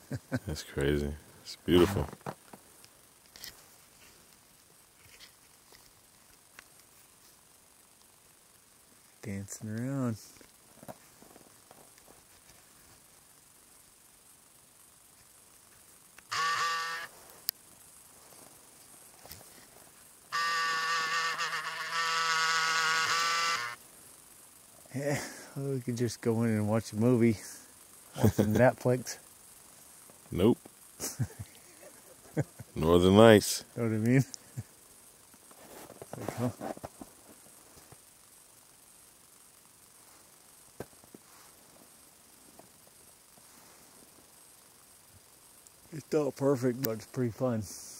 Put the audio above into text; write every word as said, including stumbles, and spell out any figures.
That's crazy. It's beautiful. Dancing around. Yeah, well, we could just go in and watch a movie. Watch some Netflix. Nope. Northern Lights. Know what I mean? Like, huh? It's not perfect, but it's pretty fun.